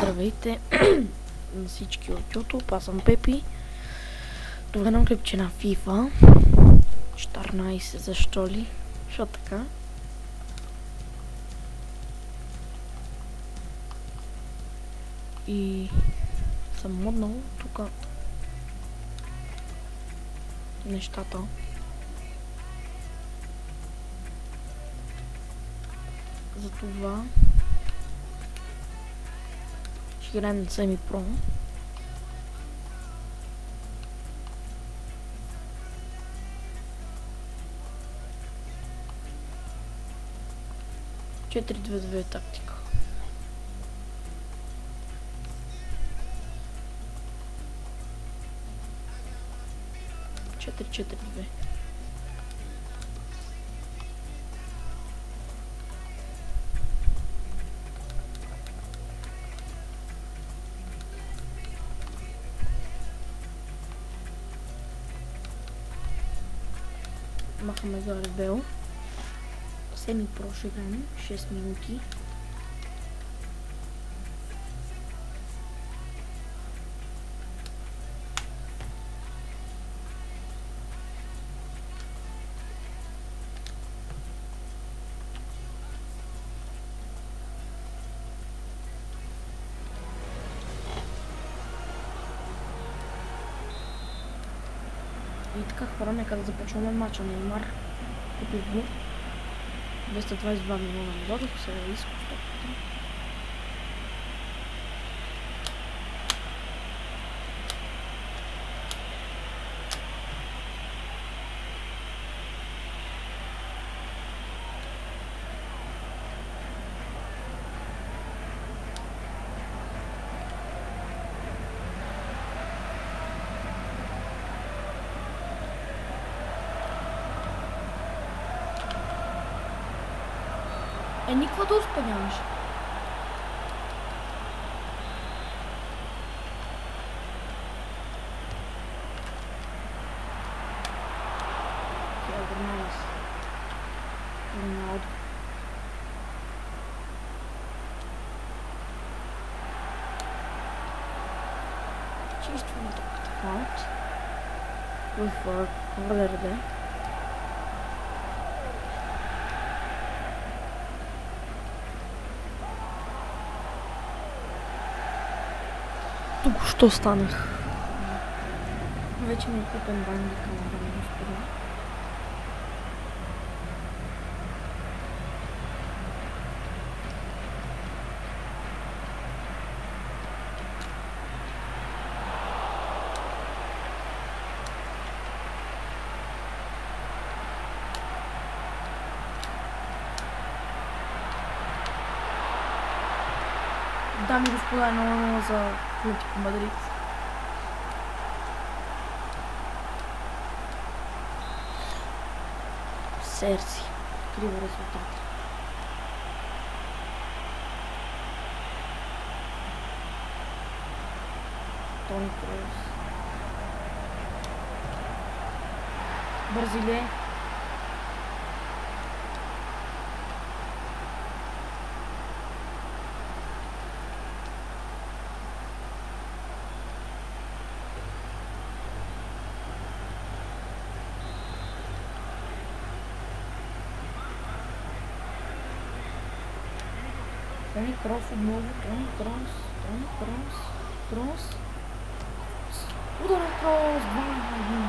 Здравейте на всички от YouTube, аз съм Пепи. Това е едно клипче на FIFA 14, защо ли? Защо така? И съм моднал тук нещата. Затова ще играем на Semi Pro. Четири 2-2 тактика. Четири 4-2. Махаме Гарибел. Semi Pro ще играем 6 минути. И така хора, нека да започваме матча. Неймар купих го 222 милиона долара, се е искал 100%. Никаква да успеняваш. Чисто на топката фаут. With corner. Току-що станах. Вече ми е купен бандика на господа. Дами и господа, 1-0 за Атлетико Мадрид. Серси. Криво резултат. Тони Кроус. Бразилия. Тони Кроус отново, Тони Кроус. Ударен Кроус, 2-1.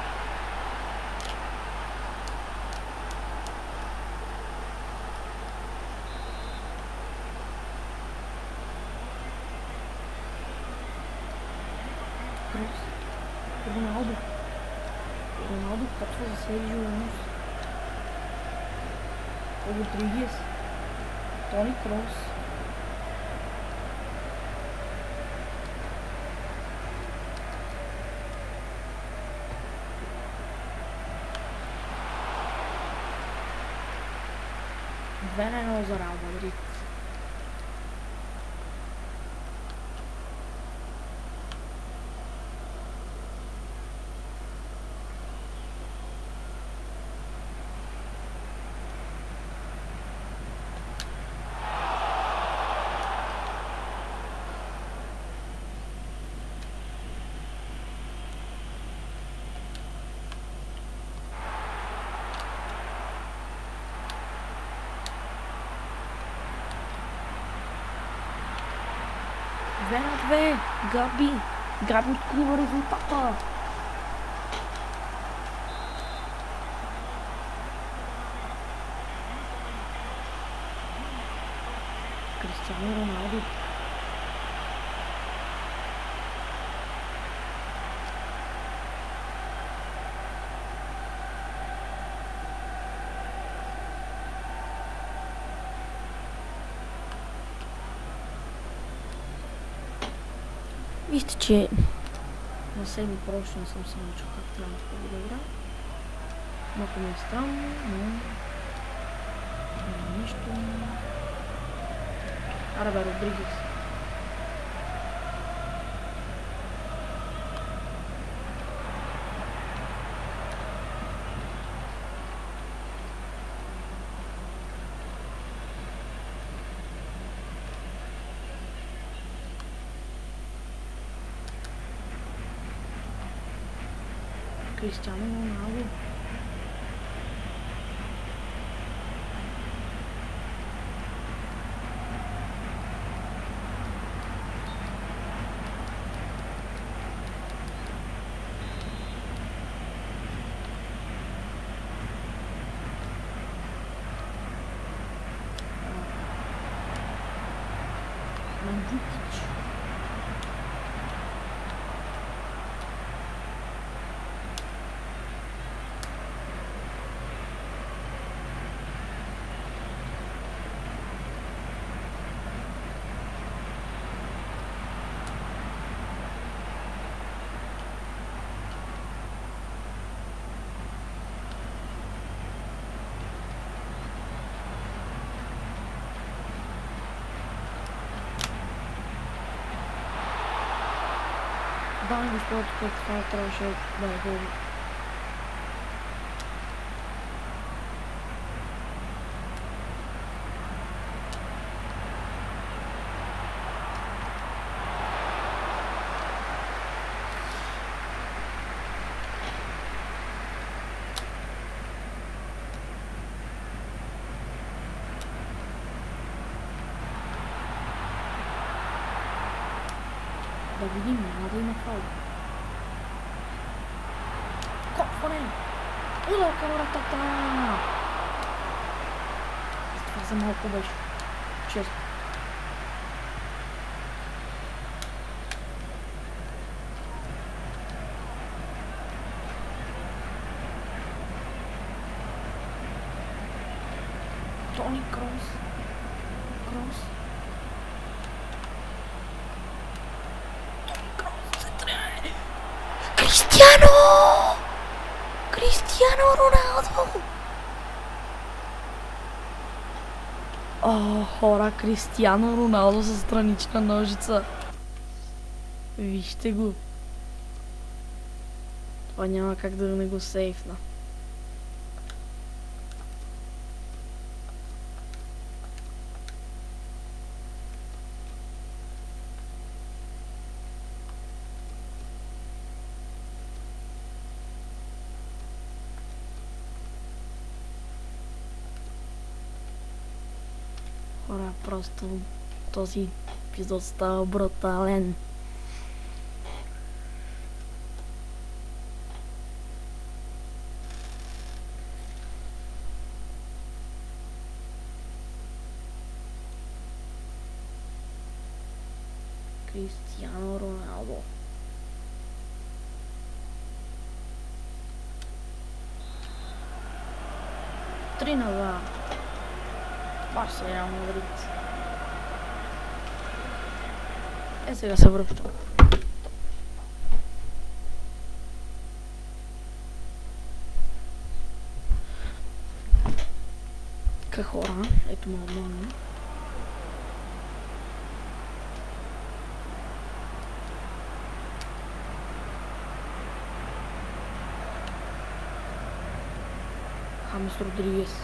Кроус. Роналдо качва за Серджио Рамос. Родригес. Тони Кроус. Две-1 за Реал Мадрид. 2-2. Габи. Габи открива резултата. Кристиано Роналдо. Вижте, че на седми просто не съм се научил как трябва да игра. Малко ми е странно, но няма нищо. Аре бе, Родригес. Кристиано Роналдо. Мандзукич. Дами и господа, тук това трябваше да е гол. Да видим, няма да има фаул. Копване! Удар към вратата! Това за малко беше. Честно. Тони Крос. Крос. Кристиано! Кристиано Роналдо! О, хора, Кристиано Роналдо с странична ножица. Вижте го. Това няма как да не го сейфна. Хора, просто този епизод става брутален. Кристиано Роналдо. Три на 2. Барса Реал Мадрид. Е, сега се връщам. Как хора? Ето му обмана. Хамес Родригес.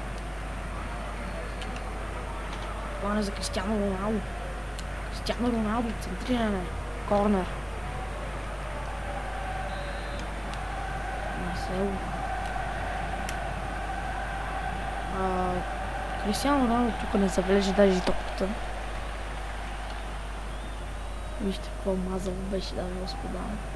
Това не за Кристиано Роналдо. Кристиано Роналдо, центриране. Корнер. Марсело. Кристиано Роналдо тук не забележи даже и топката. Вижте какво мазало беше, дами и господа.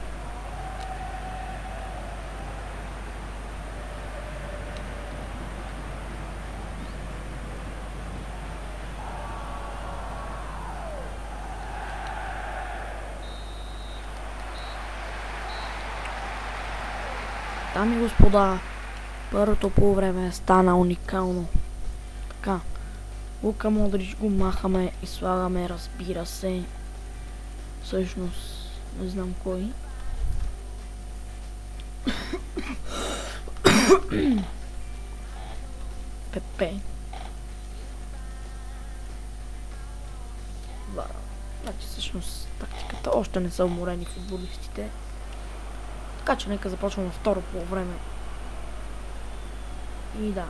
Дами и господа, първото полувреме стана уникално. Така, Лука Модрич го махаме и слагаме, разбира се, всъщност, не знам кой. Пепе. Значи всъщност тактиката още не са уморени футболистите. Така че нека започваме второ полувреме. И да.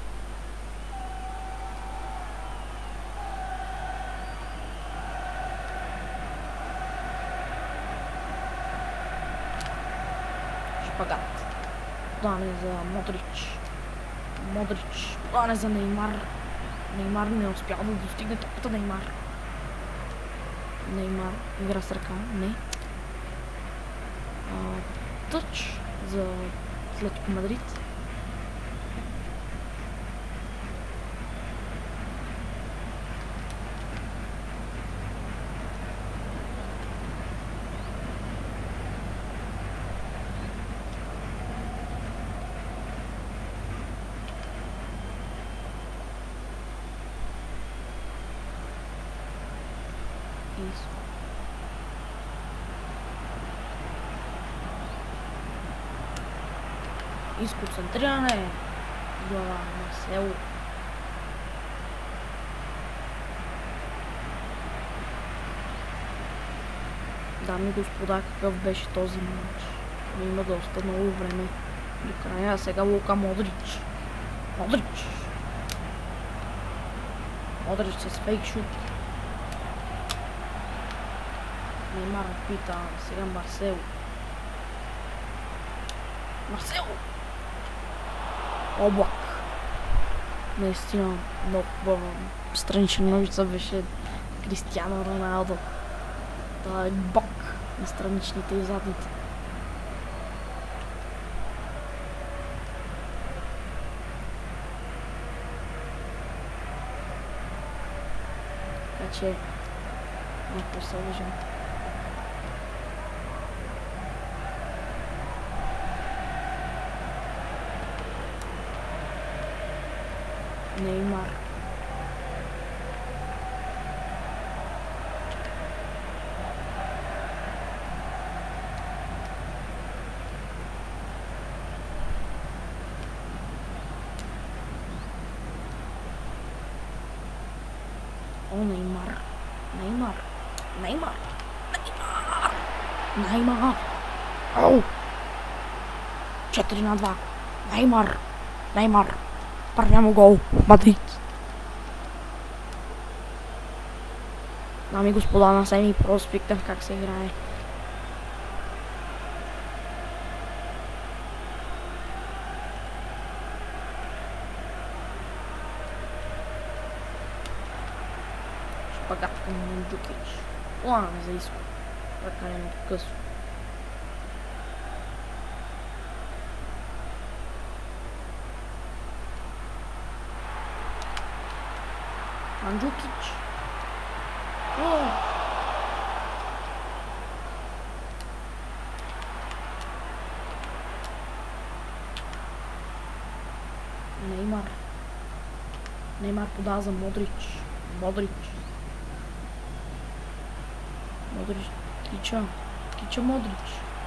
Шпагат. Подаване за Модрич. Подаване за Неймар. Неймар не успява да достигне топата. Неймар игра с ръка. Не. Тъч за Атлетико Мадрид. Изконцентриране. Глава Марсело. Дами и господа, какъв беше този матч? Има доста много време до края. Сега Лука Модрич. Модрич с фейк шут. Неймар пита. Сега Марсело. Облак. Наистина много странична новица беше Кристиано Роналдо. Това е бог на страничните и задните. Така че малко се лъжим. Неймар. О, Неймар. Ау! 4-2. Неймар. Първия му гол. Мадрид. Дами и господа, на семи просто пикнах как се играе. Шпагат към Манджукич. Планаме за изход. Прекалено късо. Манджукич. Неймар подава за Модрич. Кича Модрич.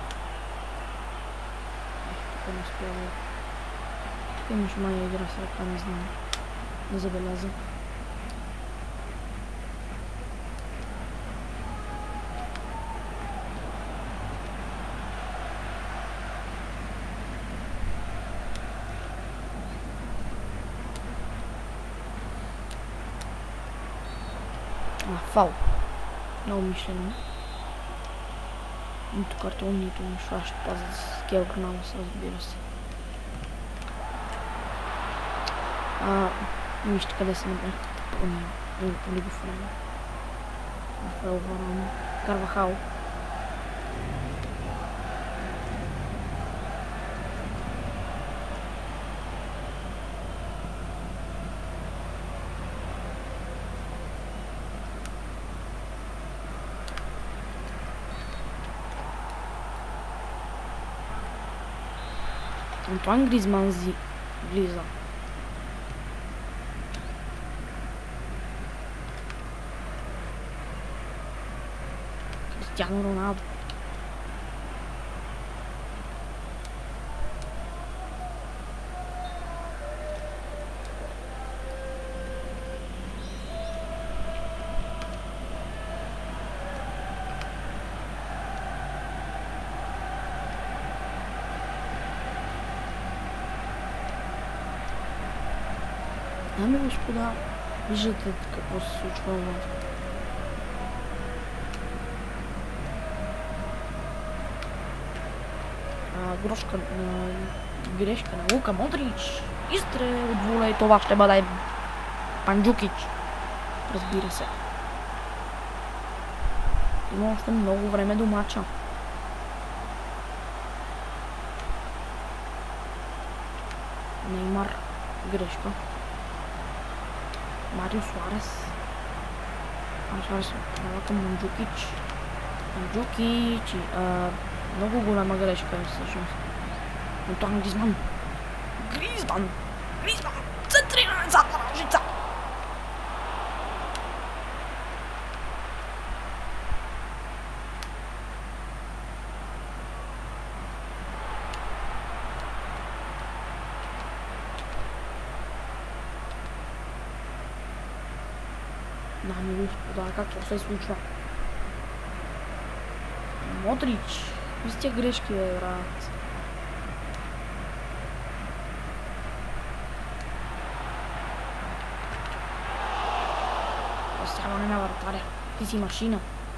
Тук не успява. Тук имаш май игра с ръка, не знам. Не забелязах. Фал. Много мишлено. Нито картон, нито нищо. Аз ще пазя с Кел Граналос, разбира се. Вижте къде се набрах. По него време. Рафаел Варан. Карвахал. Антуан Гризман влиза. Кристиано Роналдо. Дами и господа, виждате какво се случва. Грошка, грешка на Лука Модрич. Изстрел от волей, това ще бъде Панджукич. Разбира се. Има още много време до мача. Неймар. Грешка. Марио Суарес. Суарес към Манджукич. Манджукич. Много голяма грешка всъщност. Антуан Гризман. Гризман! Центриране задна ножица! Дами и господа, какво се случва? Модрич. Вижте грешки, бе, брат. Оставане на вратаря. Ти си машина.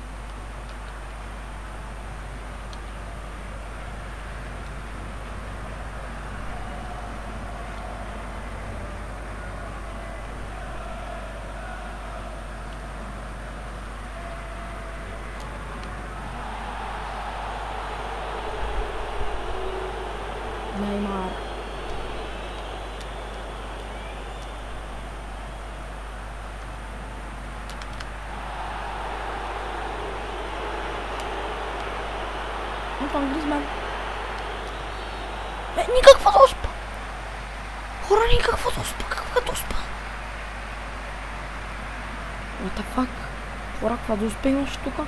Неймар. Антуан Гризман. Никаква доспа! Хора, никаква доспа! Каква доспа? What the fuck? Хора, каква доспа имаш тука?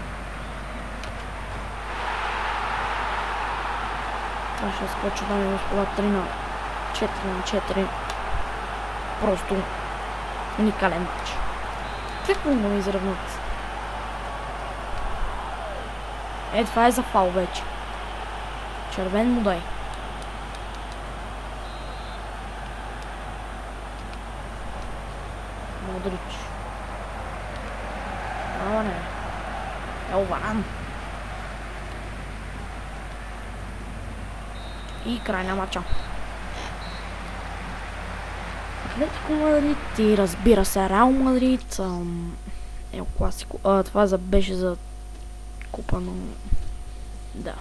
Това ще скоча, дами и господа, 3-4-4. Просто уникален матч. Как мога да ме изравнат? Това е за фал вече. Червен му дай. Модрич. Варан. И край на матча. Атлетико Мадрид и разбира се Реал Мадрид. Ел Класико. Това беше за купа, но да.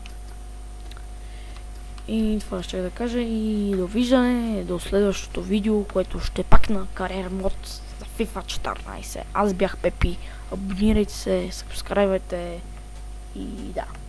И това ще да кажа и довиждане до следващото видео, което ще пак на кариер мод за FIFA 14. Аз бях Пепи. Абонирайте се, сабскрайбвайте и да.